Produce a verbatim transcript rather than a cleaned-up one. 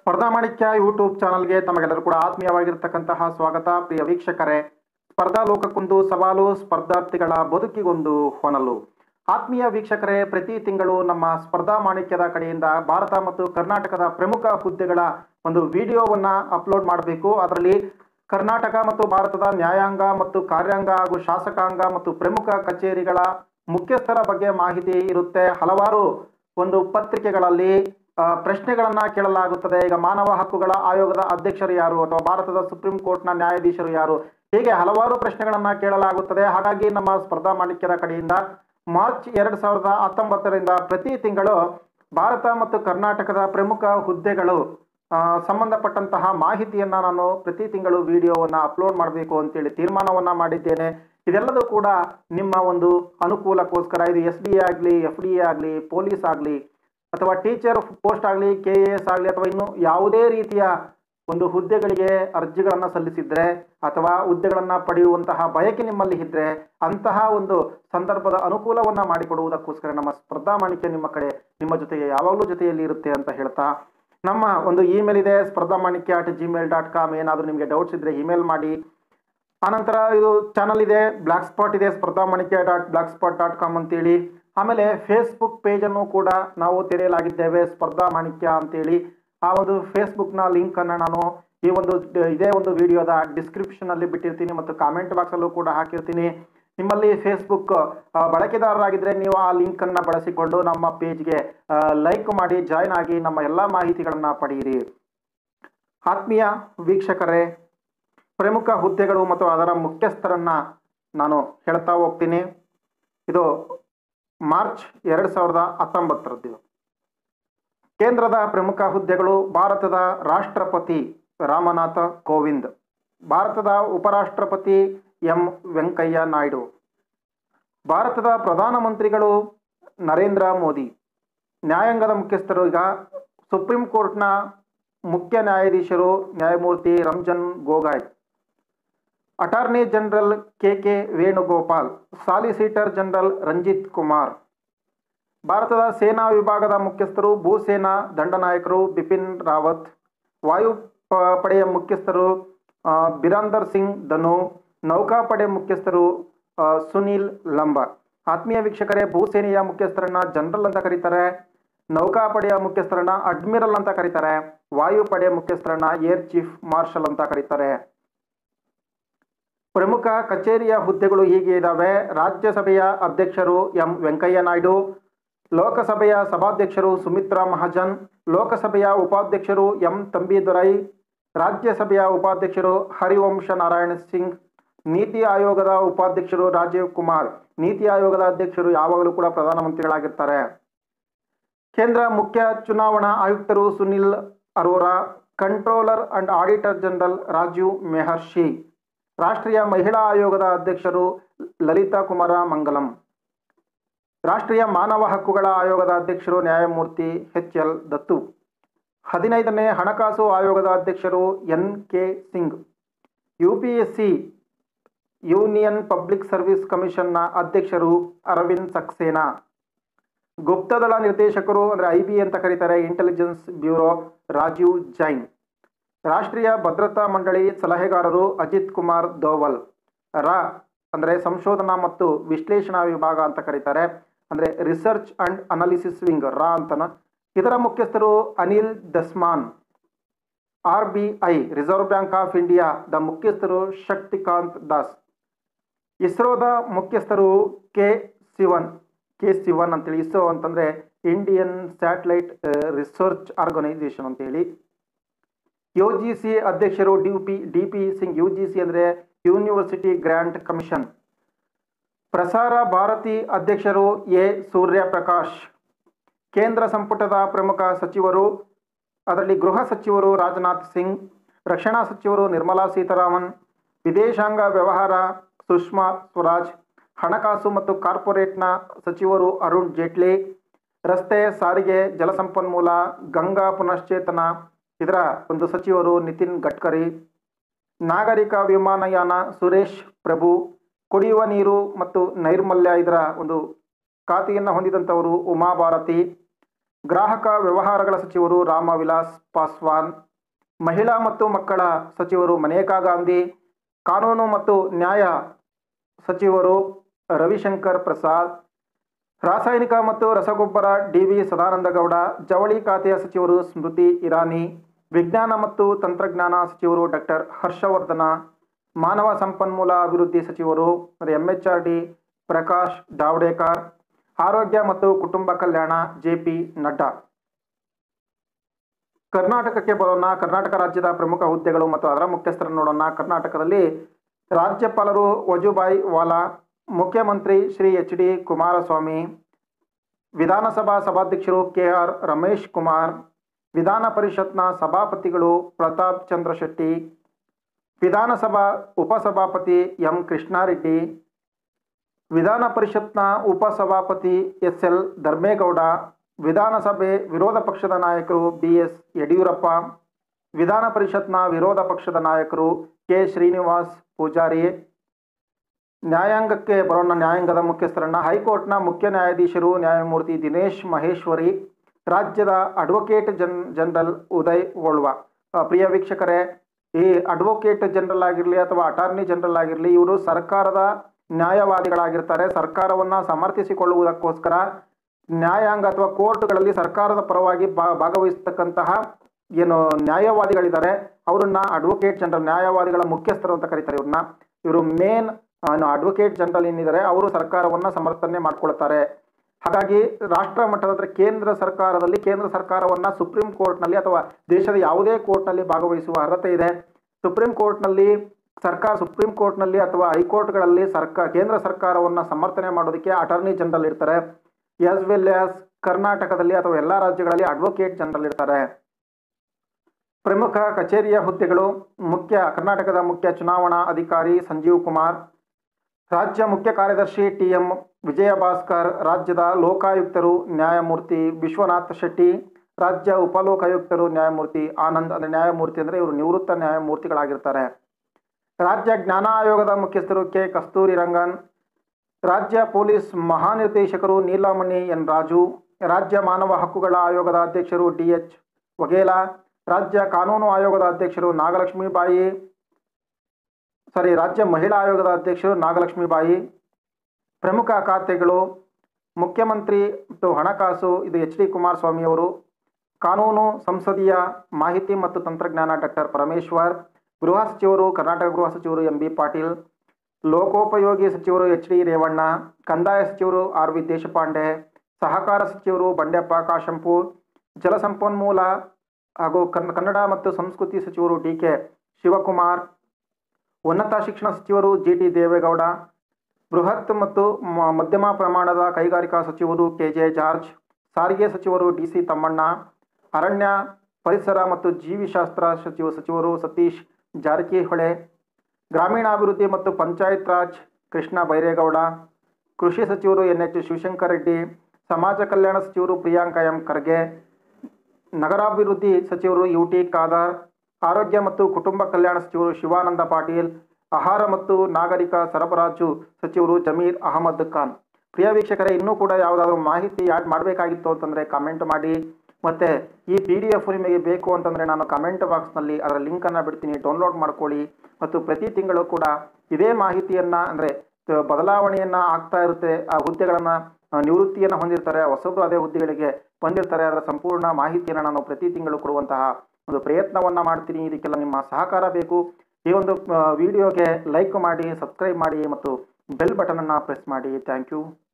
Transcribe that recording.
ಸ್ಪರ್ಧಾ ಮಾಣಿಕ್ಯ ಯೂಟ್ಯೂಬ್ ಚಾನಲ್ಗೆ ತಮಗೆಲ್ಲರೂ ಕೂಡ ಆತ್ಮೀಯವಾಗಿರ್ತಕ್ಕಂತಹ ಸ್ವಾಗತ. ಪ್ರಿಯ ವೀಕ್ಷಕರೇ, ಸ್ಪರ್ಧಾ ಲೋಕಕ್ಕೊಂದು ಸವಾಲು, ಸ್ಪರ್ಧಾರ್ಥಿಗಳ ಬದುಕಿಗೊಂದು ಹೊನಲು. ಆತ್ಮೀಯ ವೀಕ್ಷಕರೇ, ಪ್ರತಿ ತಿಂಗಳು ನಮ್ಮ ಸ್ಪರ್ಧಾ ಮಾಣಿಕ್ಯದ ಕಡೆಯಿಂದ ಭಾರತ ಮತ್ತು ಕರ್ನಾಟಕದ ಪ್ರಮುಖ ಹುದ್ದೆಗಳ ಒಂದು ವಿಡಿಯೋವನ್ನು ಅಪ್ಲೋಡ್ ಮಾಡಬೇಕು. ಅದರಲ್ಲಿ ಕರ್ನಾಟಕ ಮತ್ತು ಭಾರತದ ನ್ಯಾಯಾಂಗ ಮತ್ತು ಕಾರ್ಯಾಂಗ ಹಾಗೂ ಶಾಸಕಾಂಗ ಮತ್ತು ಪ್ರಮುಖ ಕಚೇರಿಗಳ ಮುಖ್ಯಸ್ಥರ ಬಗ್ಗೆ ಮಾಹಿತಿ ಇರುತ್ತೆ. ಹಲವಾರು ಒಂದು ಪತ್ರಿಕೆಗಳಲ್ಲಿ ಪ್ರಶ್ನೆಗಳನ್ನ ಕೇಳಲಾಗುತ್ತದೆ. ಈಗ ಮಾನವ ಹಕ್ಕುಗಳ ಆಯೋಗದ ಅಧ್ಯಕ್ಷರು ಯಾರು, ಅಥವಾ ಭಾರತದ ಸುಪ್ರೀಂ ಕೋರ್ಟ್ನ ನ್ಯಾಯಾಧೀಶರು ಯಾರು, ಹೀಗೆ ಹಲವಾರು ಪ್ರಶ್ನೆಗಳನ್ನ ಕೇಳಲಾಗುತ್ತದೆ. ಹಾಗಾಗಿ ನಮ್ಮ ಸ್ಪರ್ಧಾ ಮಾಣಿಕ್ಯದ ಕಡೆಯಿಂದ ಮಾರ್ಚ್ ಎರಡು ಸಾವಿರದ ಹತ್ತೊಂಬತ್ತರಿಂದ ಪ್ರತಿ ತಿಂಗಳು ಭಾರತ ಮತ್ತು ಕರ್ನಾಟಕದ ಪ್ರಮುಖ ಹುದ್ದೆಗಳು ಸಂಬಂಧಪಟ್ಟಂತಹ ಮಾಹಿತಿಯನ್ನು ನಾನು ಪ್ರತಿ ತಿಂಗಳು ವಿಡಿಯೋವನ್ನು ಅಪ್ಲೋಡ್ ಮಾಡಬೇಕು ಅಂತೇಳಿ ತೀರ್ಮಾನವನ್ನು ಮಾಡಿದ್ದೇನೆ. ಇದೆಲ್ಲದೂ ಕೂಡ ನಿಮ್ಮ ಒಂದು ಅನುಕೂಲಕ್ಕೋಸ್ಕರ. ಇದು ಎಸ್ ಡಿ ಎ ಆಗಲಿ, ಎಫ್ ಡಿ ಎ ಆಗಲಿ, ಪೊಲೀಸ್ ಆಗಲಿ, ಅಥವಾ ಟೀಚರ್ ಪೋಸ್ಟ್ ಆಗಲಿ, ಕೆ ಎ ಎಸ್ ಆಗಲಿ, ಅಥವಾ ಇನ್ನು ಯಾವುದೇ ರೀತಿಯ ಒಂದು ಹುದ್ದೆಗಳಿಗೆ ಅರ್ಜಿಗಳನ್ನು ಸಲ್ಲಿಸಿದ್ರೆ ಅಥವಾ ಹುದ್ದೆಗಳನ್ನು ಪಡೆಯುವಂತಹ ಬಯಕೆ ನಿಮ್ಮಲ್ಲಿ ಇದ್ದರೆ ಅಂತಹ ಒಂದು ಸಂದರ್ಭದ ಅನುಕೂಲವನ್ನು ಮಾಡಿಕೊಡುವುದಕ್ಕೋಸ್ಕರ ನಮ್ಮ ಸ್ಪರ್ಧಾ ಮಾಣಿಕ್ಯ ನಿಮ್ಮ ಕಡೆ ನಿಮ್ಮ ಜೊತೆಗೆ ಯಾವಾಗಲೂ ಜೊತೆಯಲ್ಲಿ ಇರುತ್ತೆ ಅಂತ ಹೇಳ್ತಾ, ನಮ್ಮ ಒಂದು ಇಮೇಲ್ ಇದೆ ಸ್ಪರ್ಧಾ ಮಾಣಿಕ್ಯ ಅಟ್ ಜಿಮೇಲ್ ಡಾಟ್ ಕಾಮ್. ಏನಾದರೂ ನಿಮಗೆ ಡೌಟ್ಸ್ ಇದ್ದರೆ ಇಮೇಲ್ ಮಾಡಿ. ಆನಂತರ ಇದು ಚಾನಲ್ ಇದೆ, ಬ್ಲಾಕ್ ಸ್ಪಾಟ್ ಇದೆ, Spardha Manikya dot blog spot dot com ಅಂತೇಳಿ. ಆಮೇಲೆ ಫೇಸ್ಬುಕ್ ಪೇಜನ್ನು ಕೂಡ ನಾವು ತೆರೆಯಲಾಗಿದ್ದೇವೆ, ಸ್ಪರ್ಧಾ ಮಾಣಿಕ್ಯ ಅಂತೇಳಿ. ಆ ಒಂದು ಫೇಸ್ಬುಕ್ನ ಲಿಂಕನ್ನು ನಾನು ಈ ಒಂದು ಇದೇ ಒಂದು ವಿಡಿಯೋದ ಡಿಸ್ಕ್ರಿಪ್ಷನಲ್ಲಿ ಬಿಟ್ಟಿರ್ತೀನಿ ಮತ್ತು ಕಾಮೆಂಟ್ ಬಾಕ್ಸಲ್ಲೂ ಕೂಡ ಹಾಕಿರ್ತೀನಿ. ನಿಮ್ಮಲ್ಲಿ ಫೇಸ್ಬುಕ್ ಬಳಕೆದಾರರಾಗಿದ್ದರೆ ನೀವು ಆ ಲಿಂಕನ್ನು ಬಳಸಿಕೊಂಡು ನಮ್ಮ ಪೇಜ್ಗೆ ಲೈಕ್ ಮಾಡಿ ಜಾಯ್ನ್ ಆಗಿ ನಮ್ಮ ಎಲ್ಲ ಮಾಹಿತಿಗಳನ್ನು ಪಡೆಯಿರಿ. ಆತ್ಮೀಯ ವೀಕ್ಷಕರೇ, ಪ್ರಮುಖ ಹುದ್ದೆಗಳು ಮತ್ತು ಅದರ ಮುಖ್ಯಸ್ಥರನ್ನು ನಾನು ಹೇಳ್ತಾ ಹೋಗ್ತೀನಿ. ಇದು ಮಾರ್ಚ್ ಎರಡು ಸಾವಿರದ ಹತ್ತೊಂಬತ್ತರದ್ದು. ಕೇಂದ್ರದ ಪ್ರಮುಖ ಹುದ್ದೆಗಳು: ಭಾರತದ ರಾಷ್ಟ್ರಪತಿ ರಾಮನಾಥ ಕೋವಿಂದ್, ಭಾರತದ ಉಪರಾಷ್ಟ್ರಪತಿ ಎಂ ವೆಂಕಯ್ಯ ನಾಯ್ಡು, ಭಾರತದ ಪ್ರಧಾನಮಂತ್ರಿಗಳು ನರೇಂದ್ರ ಮೋದಿ. ನ್ಯಾಯಾಂಗದ ಮುಖ್ಯಸ್ಥರು ಈಗ ಸುಪ್ರೀಂ ಕೋರ್ಟ್ನ ಮುಖ್ಯ ನ್ಯಾಯಾಧೀಶರು ನ್ಯಾಯಮೂರ್ತಿ Ranjan Gogoi, attorney general K K Venugopal, solicitor general Ranjit Kumar. ಭಾರತದ ಸೇನಾ ವಿಭಾಗದ ಮುಖ್ಯಸ್ಥರು ಭೂಸೇನಾ ದಂಡನಾಯಕರು ಬಿಪಿನ್ ರಾವತ್, ವಾಯು ಪಡೆಯ ಮುಖ್ಯಸ್ಥರು ಬಿರಾಂದರ್ ಸಿಂಗ್ ಧನೋ, ನೌಕಾಪಡೆ ಮುಖ್ಯಸ್ಥರು ಸುನಿಲ್ ಲಂಬಾ. ಆತ್ಮೀಯ ವೀಕ್ಷಕರೇ, ಭೂಸೇನೆಯ ಮುಖ್ಯಸ್ಥರನ್ನ ಜನರಲ್ ಅಂತ ಕರೀತಾರೆ, ನೌಕಾಪಡೆಯ ಮುಖ್ಯಸ್ಥರನ್ನ ಅಡ್ಮಿರಲ್ ಅಂತ ಕರೀತಾರೆ, ವಾಯುಪಡೆ ಮುಖ್ಯಸ್ಥರನ್ನ ಏರ್ ಚೀಫ್ ಮಾರ್ಷಲ್ ಅಂತ ಕರೀತಾರೆ. ಪ್ರಮುಖ ಕಚೇರಿಯ ಹುದ್ದೆಗಳು ಹೀಗೆ ಇದ್ದಾವೆ: ರಾಜ್ಯಸಭೆಯ ಅಧ್ಯಕ್ಷರು ಎಂ ವೆಂಕಯ್ಯ ನಾಯ್ಡು, ಲೋಕಸಭೆಯ ಸಭಾಧ್ಯಕ್ಷರು ಸುಮಿತ್ರಾ ಮಹಾಜನ್, ಲೋಕಸಭೆಯ ಉಪಾಧ್ಯಕ್ಷರು ಎಂ ತಂಬಿದೊರೈ, ರಾಜ್ಯಸಭೆಯ ಉಪಾಧ್ಯಕ್ಷರು ಹರಿವಂಶ ನಾರಾಯಣ್ ಸಿಂಗ್, ನೀತಿ ಆಯೋಗದ ಉಪಾಧ್ಯಕ್ಷರು ರಾಜೀವ್ ಕುಮಾರ್. ನೀತಿ ಆಯೋಗದ ಅಧ್ಯಕ್ಷರು ಯಾವಾಗಲೂ ಕೂಡ ಪ್ರಧಾನಮಂತ್ರಿಗಳಾಗಿರ್ತಾರೆ. ಕೇಂದ್ರ ಮುಖ್ಯ ಚುನಾವಣಾ ಆಯುಕ್ತರು Sunil Arora, controller and auditor general Rajiv Mehrishi. ರಾಷ್ಟ್ರೀಯ ಮಹಿಳಾ ಆಯೋಗದ ಅಧ್ಯಕ್ಷರು ಲಲಿತಾ ಕುಮಾರ ಮಂಗಲಂ. ರಾಷ್ಟ್ರೀಯ ಮಾನವ ಹಕ್ಕುಗಳ ಆಯೋಗದ ಅಧ್ಯಕ್ಷರು ನ್ಯಾಯಮೂರ್ತಿ ಎಚ್ ಎಲ್ ದತ್ತು. ಹದಿನೈದನೇ ಹಣಕಾಸು ಆಯೋಗದ ಅಧ್ಯಕ್ಷರು N K Singh. U P S C union public service ಕಮಿಷನ್ನ ಅಧ್ಯಕ್ಷರು ಅರವಿಂದ್ ಸಕ್ಸೇನಾ. ಗುಪ್ತದಳ ನಿರ್ದೇಶಕರು ಅಂದರೆ ಐ ಬಿ ಅಂತ ಕರೀತಾರೆ, ಇಂಟೆಲಿಜೆನ್ಸ್ ಬ್ಯೂರೋ ರಾಜೀವ್ ಜೈನ್. ರಾಷ್ಟ್ರೀಯ ಭದ್ರತಾ ಮಂಡಳಿ ಸಲಹೆಗಾರರು ಅಜಿತ್ ಕುಮಾರ್ ದೋವಲ್. ರಾ ಅಂದರೆ ಸಂಶೋಧನಾ ಮತ್ತು ವಿಶ್ಲೇಷಣಾ ವಿಭಾಗ ಅಂತ ಕರೀತಾರೆ, ಅಂದರೆ ರಿಸರ್ಚ್ ಅಂಡ್ ಅನಾಲಿಸಿಸ್ ವಿಂಗ್ ರಾ ಅಂತನ. ಇದರ ಮುಖ್ಯಸ್ಥರು Anil Dasman. R B I reserve bank of India ದ ಮುಖ್ಯಸ್ಥರು ಶಕ್ತಿಕಾಂತ್ ದಾಸ್. ಇಸ್ರೋದ ಮುಖ್ಯಸ್ಥರು ಕೆ ಸಿವನ್ ಕೆ ಸಿವನ್ ಅಂತೇಳಿ. ಇಸ್ರೋ ಅಂತಂದರೆ ಇಂಡಿಯನ್ ಸ್ಯಾಟಲೈಟ್ ರಿಸರ್ಚ್ ಆರ್ಗನೈಸೇಷನ್ ಅಂತೇಳಿ. ಯು ಜಿ ಸಿ ಅಧ್ಯಕ್ಷರು D P D P Singh. U G C ಅಂದರೆ university grant commission. Prasar Bharati ಅಧ್ಯಕ್ಷರು ಎ ಸೂರ್ಯಪ್ರಕಾಶ್. ಕೇಂದ್ರ ಸಂಪುಟದ ಪ್ರಮುಖ ಸಚಿವರು, ಅದರಲ್ಲಿ ಗೃಹ ಸಚಿವರು ರಾಜನಾಥ್ ಸಿಂಗ್, ರಕ್ಷಣಾ ಸಚಿವರು ನಿರ್ಮಲಾ ಸೀತಾರಾಮನ್, ವಿದೇಶಾಂಗ ವ್ಯವಹಾರ ಸುಷ್ಮಾ ಸ್ವರಾಜ್, ಹಣಕಾಸು ಮತ್ತು ಕಾರ್ಪೊರೇಟ್ನ ಸಚಿವರು ಅರುಣ್ ಜೇಟ್ಲಿ, ರಸ್ತೆ ಸಾರಿಗೆ ಜಲಸಂಪನ್ಮೂಲ ಗಂಗಾ ಪುನಶ್ಚೇತನ ಇದರ ಒಂದು ಸಚಿವರು ನಿತಿನ್ ಗಡ್ಕರಿ, ನಾಗರಿಕ ವಿಮಾನಯಾನ ಸುರೇಶ್ ಪ್ರಭು, ಕುಡಿಯುವ ನೀರು ಮತ್ತು ನೈರ್ಮಲ್ಯ ಇದರ ಒಂದು ಖಾತೆಯನ್ನು ಹೊಂದಿದಂಥವರು ಉಮಾ ಭಾರತಿ, ಗ್ರಾಹಕ ವ್ಯವಹಾರಗಳ ಸಚಿವರು ರಾಮವಿಲಾಸ್ ಪಾಸ್ವಾನ್, ಮಹಿಳಾ ಮತ್ತು ಮಕ್ಕಳ ಸಚಿವರು ಮನೇಕಾ ಗಾಂಧಿ, ಕಾನೂನು ಮತ್ತು ನ್ಯಾಯ ಸಚಿವರು ರವಿಶಂಕರ್ ಪ್ರಸಾದ್, ರಾಸಾಯನಿಕ ಮತ್ತು ರಸಗೊಬ್ಬರ ಡಿ ವಿ ಸದಾನಂದಗೌಡ, ಜವಳಿ ಖಾತೆಯ ಸಚಿವರು ಸ್ಮೃತಿ ಇರಾನಿ, ವಿಜ್ಞಾನ ಮತ್ತು ತಂತ್ರಜ್ಞಾನ ಸಚಿವರು ಡಾಕ್ಟರ್ ಹರ್ಷವರ್ಧನ, ಮಾನವ ಸಂಪನ್ಮೂಲ ಅಭಿವೃದ್ಧಿ ಸಚಿವರು M H R D Prakash Javadekar, ಆರೋಗ್ಯ ಮತ್ತು ಕುಟುಂಬ ಕಲ್ಯಾಣ ಜೆ ಪಿ ನಡ್ಡಾ. ಕರ್ನಾಟಕಕ್ಕೆ ಬರೋಣ. ಕರ್ನಾಟಕ ರಾಜ್ಯದ ಪ್ರಮುಖ ಹುದ್ದೆಗಳು ಮತ್ತು ಅದರ ಮುಖ್ಯಸ್ಥರನ್ನು ನೋಡೋಣ. ಕರ್ನಾಟಕದಲ್ಲಿ ರಾಜ್ಯಪಾಲರು ವಜುಭಾಯಿ ವಾಲಾ, ಮುಖ್ಯಮಂತ್ರಿ ಶ್ರೀ ಎಚ್ ಡಿ ಕುಮಾರಸ್ವಾಮಿ, ವಿಧಾನಸಭಾ ಸಭಾಧ್ಯಕ್ಷರು ಕೆ ಆರ್ ರಮೇಶ್ ಕುಮಾರ್, ವಿಧಾನ ಪರಿಷತ್ನ ಸಭಾಪತಿಗಳು ಪ್ರತಾಪ್ ಚಂದ್ರ ಶೆಟ್ಟಿ, ವಿಧಾನಸಭಾ ಉಪಸಭಾಪತಿ ಎಂ ಕೃಷ್ಣಾರೆಡ್ಡಿ, ವಿಧಾನ ಪರಿಷತ್ನ ಉಪಸಭಾಪತಿ ಎಸ್ ಎಲ್ ಧರ್ಮೇಗೌಡ, ವಿಧಾನಸಭೆ ವಿರೋಧ ಪಕ್ಷದ ನಾಯಕರು ಬಿ ಎಸ್ ಯಡಿಯೂರಪ್ಪ, ವಿಧಾನ ಪರಿಷತ್ನ ವಿರೋಧ ಪಕ್ಷದ ನಾಯಕರು ಕೆ ಶ್ರೀನಿವಾಸ್ ಪೂಜಾರಿ. ನ್ಯಾಯಾಂಗಕ್ಕೆ ಬರೋಣ. ನ್ಯಾಯಾಂಗದ ಮುಖ್ಯಸ್ಥರನ್ನ ಹೈಕೋರ್ಟ್ನ ಮುಖ್ಯ ನ್ಯಾಯಾಧೀಶರು ನ್ಯಾಯಮೂರ್ತಿ ದಿನೇಶ್ ಮಹೇಶ್ವರಿ, ರಾಜ್ಯದ advocate gen general Uday Holla. ಪ್ರಿಯ ವೀಕ್ಷಕರೇ, ಈ ಅಡ್ವೊಕೇಟ್ ಜನರಲ್ ಆಗಿರಲಿ ಅಥವಾ ಅಟಾರ್ನಿ ಜನರಲ್ ಆಗಿರಲಿ, ಇವರು ಸರ್ಕಾರದ ನ್ಯಾಯವಾದಿಗಳಾಗಿರ್ತಾರೆ. ಸರ್ಕಾರವನ್ನು ಸಮರ್ಥಿಸಿಕೊಳ್ಳುವುದಕ್ಕೋಸ್ಕರ ನ್ಯಾಯಾಂಗ ಅಥವಾ ಕೋರ್ಟ್ಗಳಲ್ಲಿ ಸರ್ಕಾರದ ಪರವಾಗಿ ಭಾಗವಹಿಸ್ತಕ್ಕಂತಹ ಏನು ನ್ಯಾಯವಾದಿಗಳಿದ್ದಾರೆ ಅವರನ್ನ ಅಡ್ವೊಕೇಟ್ ಜನರಲ್, ನ್ಯಾಯವಾದಿಗಳ ಮುಖ್ಯಸ್ಥರು ಅಂತ ಕರೀತಾರೆ ಇವ್ರನ್ನ. ಇವರು ಮೇನ್ ಅಡ್ವೊಕೇಟ್ ಜನರಲ್ ಏನಿದ್ದಾರೆ ಅವರು ಸರ್ಕಾರವನ್ನು ಸಮರ್ಥನೆ ಮಾಡ್ಕೊಳ್ತಾರೆ. ಹಾಗಾಗಿ ರಾಷ್ಟ್ರ ಮಟ್ಟದ ಕೇಂದ್ರ ಸರ್ಕಾರದಲ್ಲಿ ಕೇಂದ್ರ ಸರ್ಕಾರವನ್ನು ಸುಪ್ರೀಂ ಕೋರ್ಟ್ನಲ್ಲಿ ಅಥವಾ ದೇಶದ ಯಾವುದೇ ಕೋರ್ಟ್ನಲ್ಲಿ ಭಾಗವಹಿಸುವ ಅರ್ಹತೆ ಇದೆ. ಸುಪ್ರೀಂ ಕೋರ್ಟ್ನಲ್ಲಿ ಸರ್ಕಾರ ಸುಪ್ರೀಂ ಕೋರ್ಟ್ನಲ್ಲಿ ಅಥವಾ ಹೈಕೋರ್ಟ್ಗಳಲ್ಲಿ ಸರ್ಕಾರ ಕೇಂದ್ರ ಸರ್ಕಾರವನ್ನು ಸಮರ್ಥನೆ ಮಾಡೋದಕ್ಕೆ ಅಟಾರ್ನಿ ಜನರಲ್ ಇರ್ತಾರೆ. ಆಸ್ ವೆಲ್ ಆಸ್ ಕರ್ನಾಟಕದಲ್ಲಿ ಅಥವಾ ಎಲ್ಲ ರಾಜ್ಯಗಳಲ್ಲಿ ಅಡ್ವೊಕೇಟ್ ಜನರಲ್ ಇರ್ತಾರೆ. ಪ್ರಮುಖ ಕಚೇರಿಯ ಹುದ್ದೆಗಳು: ಮುಖ್ಯ ಕರ್ನಾಟಕದ ಮುಖ್ಯ ಚುನಾವಣಾ ಅಧಿಕಾರಿ ಸಂಜೀವ್ ಕುಮಾರ್, ರಾಜ್ಯ ಮುಖ್ಯ ಕಾರ್ಯದರ್ಶಿ ಟಿ ಎಂ ವಿಜಯಭಾಸ್ಕರ್, ರಾಜ್ಯದ ಲೋಕಾಯುಕ್ತರು ನ್ಯಾಯಮೂರ್ತಿ ವಿಶ್ವನಾಥ್ ಶೆಟ್ಟಿ, ರಾಜ್ಯ ಉಪಲೋಕಾಯುಕ್ತರು ನ್ಯಾಯಮೂರ್ತಿ ಆನಂದ್. ಅಂದರೆ ನ್ಯಾಯಮೂರ್ತಿ ಅಂದರೆ ಇವರು ನಿವೃತ್ತ ನ್ಯಾಯಮೂರ್ತಿಗಳಾಗಿರ್ತಾರೆ. ರಾಜ್ಯ ಜ್ಞಾನ ಆಯೋಗದ ಮುಖ್ಯಸ್ಥರು ಕೆ ಕಸ್ತೂರಿ ರಂಗನ್, ರಾಜ್ಯ ಪೊಲೀಸ್ ಮಹಾನಿರ್ದೇಶಕರು ನೀಲಮಣಿ ಎನ್ ರಾಜು, ರಾಜ್ಯ ಮಾನವ ಹಕ್ಕುಗಳ ಆಯೋಗದ ಅಧ್ಯಕ್ಷರು ಡಿ ಎಚ್ ವಘೇಲಾ, ರಾಜ್ಯ ಕಾನೂನು ಆಯೋಗದ ಅಧ್ಯಕ್ಷರು ನಾಗಲಕ್ಷ್ಮೀಬಾಯಿ ಸಾರಿ ರಾಜ್ಯ ಮಹಿಳಾ ಆಯೋಗದ ಅಧ್ಯಕ್ಷರು ನಾಗಲಕ್ಷ್ಮೀಬಾಯಿ. ಪ್ರಮುಖ ಖಾತೆಗಳು: ಮುಖ್ಯಮಂತ್ರಿ ಮತ್ತು ಹಣಕಾಸು ಇದು ಎಚ್ ಡಿ ಕುಮಾರಸ್ವಾಮಿ ಅವರು, ಕಾನೂನು ಸಂಸದೀಯ ಮಾಹಿತಿ ಮತ್ತು ತಂತ್ರಜ್ಞಾನ ಡಾಕ್ಟರ್ ಪರಮೇಶ್ವರ್, ಗೃಹ ಸಚಿವರು ಕರ್ನಾಟಕ ಗೃಹ ಸಚಿವರು ಎಂ ಬಿ ಪಾಟೀಲ್, ಲೋಕೋಪಯೋಗಿ ಸಚಿವರು ಎಚ್ ಡಿ ರೇವಣ್ಣ, ಕಂದಾಯ ಸಚಿವರು ಆರ್ ವಿ ದೇಶಪಾಂಡೆ, ಸಹಕಾರ ಸಚಿವರು ಬಂಡೆಪ್ಪ ಕಾಶಂಪೂರ್, ಜಲಸಂಪನ್ಮೂಲ ಹಾಗೂ ಕನ್ನಡ ಮತ್ತು ಸಂಸ್ಕೃತಿ ಸಚಿವರು ಡಿ ಕೆ ಶಿವಕುಮಾರ್, ಉನ್ನತ ಶಿಕ್ಷಣ ಸಚಿವರು ಜಿ ಟಿ ದೇವೇಗೌಡ, ಬೃಹತ್ ಮತ್ತು ಮಧ್ಯಮ ಪ್ರಮಾಣದ ಕೈಗಾರಿಕಾ ಸಚಿವರು ಕೆ ಜೆ ಜಾರ್ಜ್, ಸಾರಿಗೆ ಸಚಿವರು ಡಿ ಸಿ ತಮ್ಮಣ್ಣ, ಅರಣ್ಯ ಪರಿಸರ ಮತ್ತು ಜೀವಿಶಾಸ್ತ್ರ ಸಚಿವ ಸಚಿವರು ಸತೀಶ್ ಜಾರಕಿಹೊಳಿ, ಗ್ರಾಮೀಣಾಭಿವೃದ್ಧಿ ಮತ್ತು ಪಂಚಾಯತ್ ರಾಜ್ ಕೃಷ್ಣ ಬೈರೇಗೌಡ, ಕೃಷಿ ಸಚಿವರು ಎನ್ ಎಚ್ ಶಿವಶಂಕರ್ ರೆಡ್ಡಿ, ಸಮಾಜ ಕಲ್ಯಾಣ ಸಚಿವರು ಪ್ರಿಯಾಂಕ ಎಂ ಖರ್ಗೆ, ನಗರಾಭಿವೃದ್ಧಿ ಸಚಿವರು ಯು ಟಿ ಖಾದರ್, ಆರೋಗ್ಯ ಮತ್ತು ಕುಟುಂಬ ಕಲ್ಯಾಣ ಸಚಿವರು ಶಿವಾನಂದ ಪಾಟೀಲ್, ಆಹಾರ ಮತ್ತು ನಾಗರಿಕ ಸರಬರಾಜು ಸಚಿವರು ಜಮೀರ್ ಅಹಮದ್ ಖಾನ್. ಪ್ರಿಯ ವೀಕ್ಷಕರೇ, ಇನ್ನೂ ಕೂಡ ಯಾವುದಾದ್ರೂ ಮಾಹಿತಿ ಆ್ಯಡ್ ಮಾಡಬೇಕಾಗಿತ್ತು ಅಂತಂದರೆ ಕಮೆಂಟ್ ಮಾಡಿ. ಮತ್ತು ಈ ಪಿ ಡಿ ಎಫ್ ನಿಮಗೆ ಬೇಕು ಅಂತಂದರೆ ನಾನು ಕಮೆಂಟ್ ಬಾಕ್ಸ್ನಲ್ಲಿ ಅದರ ಲಿಂಕನ್ನು ಬಿಡ್ತೀನಿ, ಡೌನ್ಲೋಡ್ ಮಾಡ್ಕೊಳ್ಳಿ. ಮತ್ತು ಪ್ರತಿ ತಿಂಗಳು ಕೂಡ ಇದೇ ಮಾಹಿತಿಯನ್ನು ಅಂದರೆ ಬದಲಾವಣೆಯನ್ನು ಆಗ್ತಾ ಇರುತ್ತೆ. ಆ ಹುದ್ದೆಗಳನ್ನು ನಿವೃತ್ತಿಯನ್ನು ಹೊಂದಿರ್ತಾರೆ, ಹೊಸಬ್ರು ಅದೇ ಹುದ್ದೆಗಳಿಗೆ ಬಂದಿರ್ತಾರೆ. ಅದರ ಸಂಪೂರ್ಣ ಮಾಹಿತಿಯನ್ನು ನಾನು ಪ್ರತಿ ತಿಂಗಳು ಕೊಡುವಂತಹ ಒಂದು ಪ್ರಯತ್ನವನ್ನು ಮಾಡ್ತೀನಿ. ಇದಕ್ಕೆಲ್ಲ ನಿಮ್ಮ ಸಹಕಾರ ಬೇಕು. ಈ ಒಂದು ವಿಡಿಯೋಗೆ ಲೈಕ್ ಮಾಡಿ, ಸಬ್ಸ್ಕ್ರೈಬ್ ಮಾಡಿ ಮತ್ತು ಬೆಲ್ ಬಟನನ್ನು ಪ್ರೆಸ್ ಮಾಡಿ. Thank you.